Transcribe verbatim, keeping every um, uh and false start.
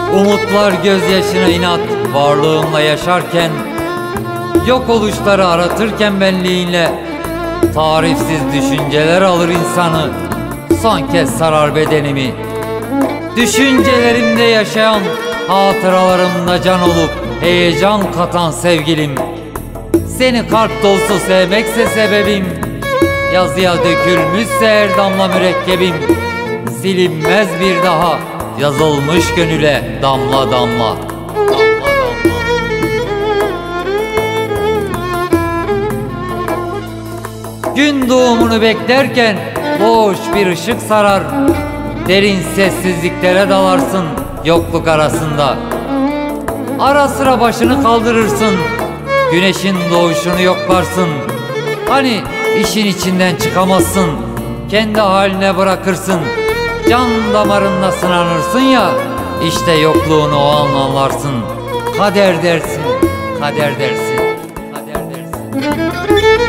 Umutlar gözyaşına inat varlığımla yaşarken, yok oluşları aratırken benliğinle, tarifsiz düşünceler alır insanı, son kez sarar bedenimi. Düşüncelerimde yaşayan, hatıralarımda can olup heyecan katan sevgilim, seni kalp dolusu sevmekse sebebim, yazıya dökülmüşse her damla mürekkebim, silinmez bir daha yazılmış gönüle damla damla. Gün doğumunu beklerken boş bir ışık sarar, derin sessizliklere dalarsın yokluk arasında. Ara sıra başını kaldırırsın, güneşin doğuşunu yoklarsın. Hani işin içinden çıkamazsın, kendi haline bırakırsın. Can damarında sınanırsın ya, işte yokluğunu o an anlarsın. Kader dersin, kader dersin, kader dersin.